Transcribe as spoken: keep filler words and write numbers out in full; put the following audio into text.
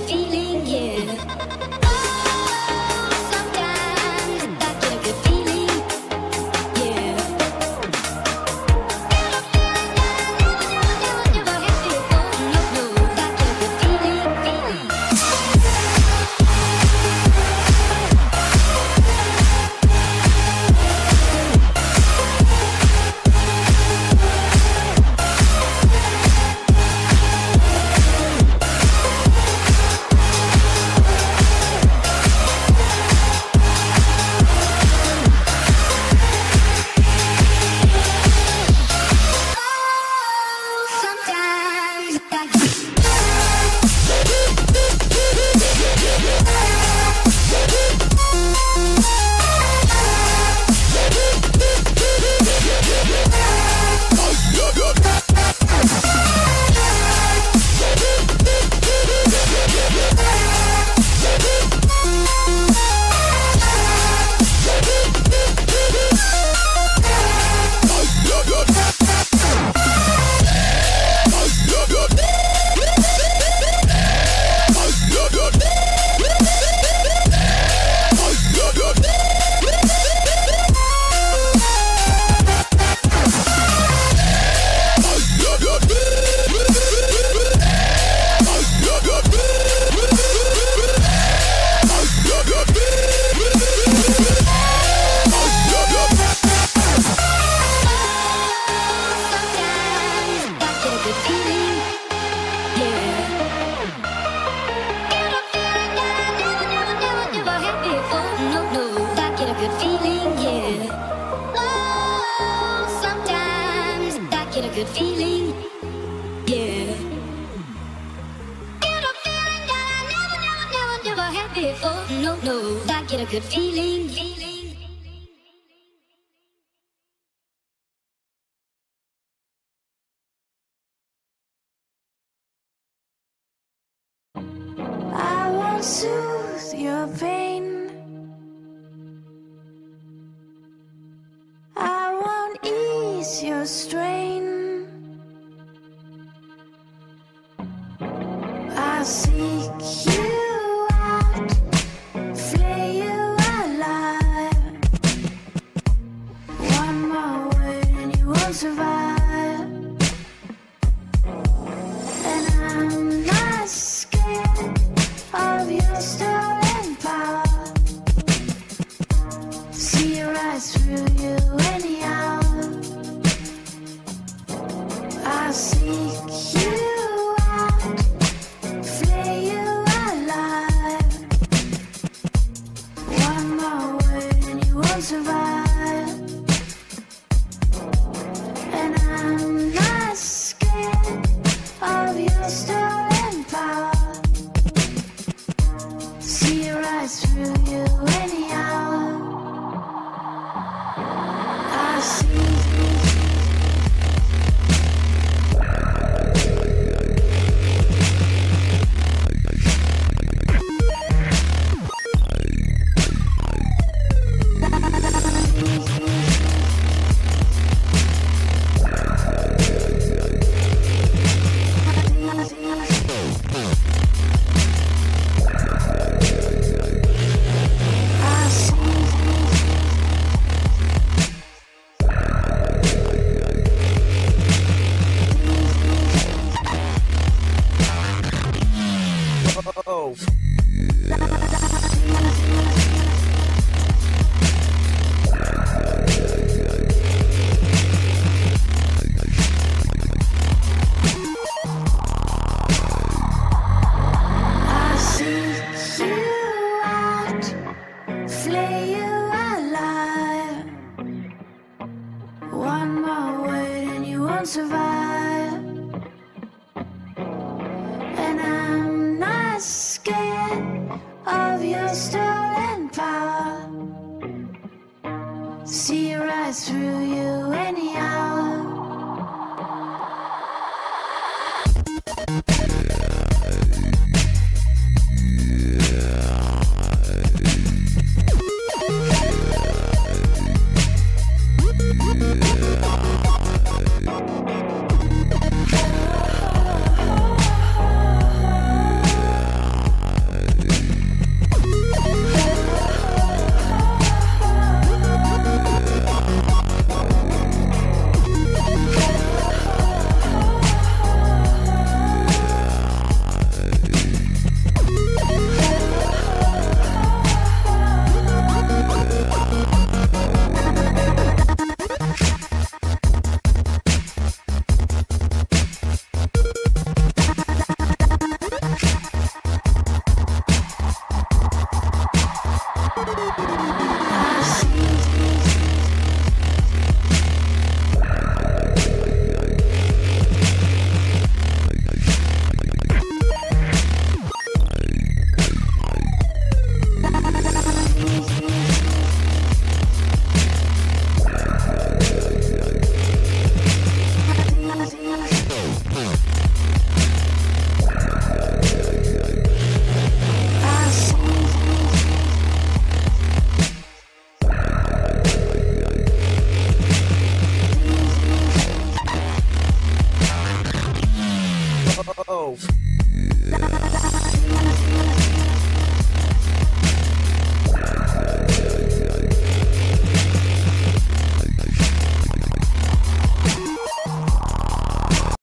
feeling, yeah. Oh, sometimes I get a good feeling, yeah. Get a feeling that I never, never, never had before. No, no, I get a good feeling, feeling. Good feeling, yeah. Get a feeling that I never, never, never, never had before. No, no, I get a good feeling, feeling. I won't soothe your pain. I won't ease your strain. I'll seek you out, flay you alive. One more word and you won't survive. And I'm not scared of your stolen power. See right through you anyhow. I'll seek you out, flay you alive. One more word and you won't survive. And I'm not scared of your stolen power. See right through you anyhow. I see. Survive, and I'm not scared of your stolen power. See right through you anyhow. go.